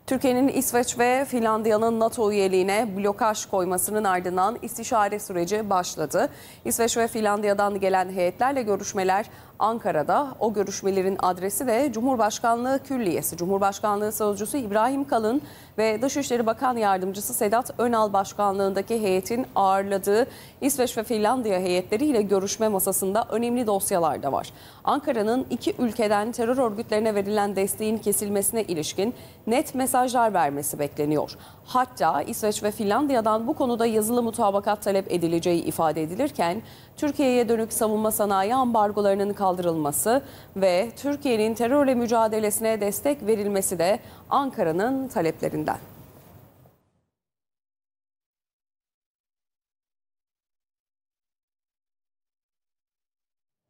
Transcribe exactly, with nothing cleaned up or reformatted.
Türkiye'nin İsveç ve Finlandiya'nın NATO üyeliğine blokaj koymasının ardından istişare süreci başladı. İsveç ve Finlandiya'dan gelen heyetlerle görüşmeler Ankara'da. O görüşmelerin adresi de Cumhurbaşkanlığı Külliyesi. Cumhurbaşkanlığı Sözcüsü İbrahim Kalın ve Dışişleri Bakan Yardımcısı Sedat Önal başkanlığındaki heyetin ağırladığı İsveç ve Finlandiya heyetleriyle görüşme masasında önemli dosyalar da var. Ankara'nın iki ülkeden terör örgütlerine verilen desteğin kesilmesine ilişkin net mesajlar vermesi bekleniyor. Hatta İsveç ve Finlandiya'dan bu konuda yazılı mutabakat talep edileceği ifade edilirken Türkiye'ye dönük savunma sanayi ambargolarının kaldırılması ve Türkiye'nin terörle mücadelesine destek verilmesi de Ankara'nın taleplerinden.